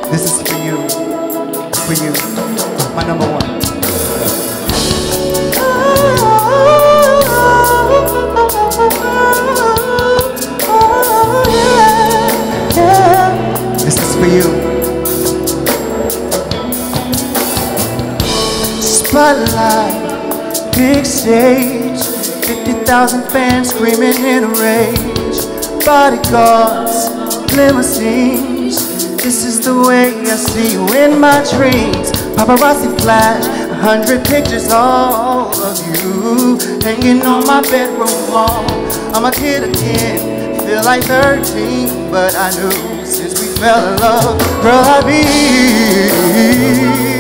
This is for you, my number one. This is for you. Spotlight, big stage, 50,000 fans screaming in a rage. Bodyguards, limousines, this is the way I see you in my dreams. Paparazzi flash, 100 pictures, all of you hanging on my bedroom wall. I'm a kid again, feel like 13, but I knew since we fell in love, girl, I'd be